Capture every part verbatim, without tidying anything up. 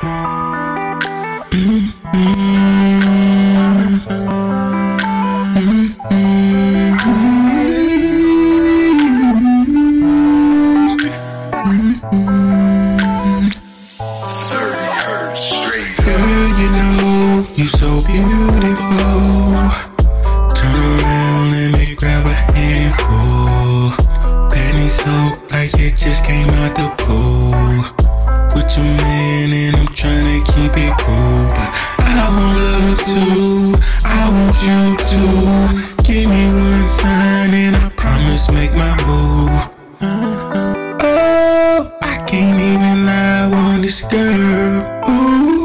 You so beautiful. Turn around, let me grab a handful. Panties soaked like it just came out the pool. With your man and I'm tryna keep it cool, but I want love too, I want you to. Give me one sign and I promise make my move. Oh, I can't even lie, I want this girl. Ooh.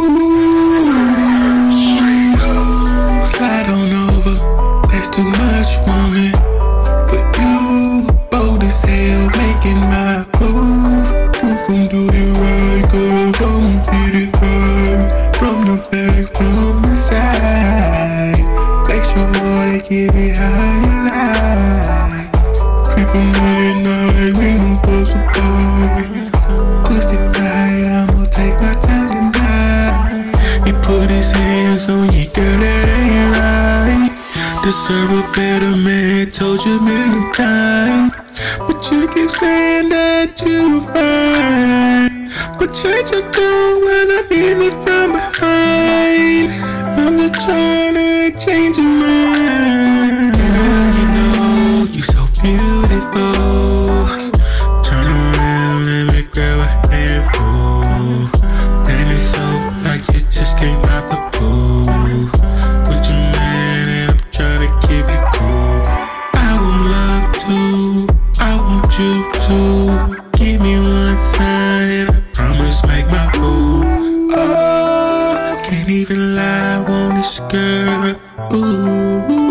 Slide on over, that's too much woman. For you, bold as hell, making my move. Who gon' do you right, cause I'ma get it right. From the back, from the side. Make sure they give it how you like. Creepin' midnight, we don't fuss apart. Pussy tight, I'ma take my time tonight. He put his hands on you, girl, that ain't right. Deserve a better man, told you a million times. But you keep saying that you fine. But change your tune when I hit it from behind. I'm just trying to change your mind. Girl, you know you so beautiful. Turn around, let me grab a handful. And it's so like it just came out the pool. With your man and I'm trying to keep it cool. I want love too, I want you to. Give me one sign and I promise make my move. Oh, can't even lie, I want this girl. Ooh.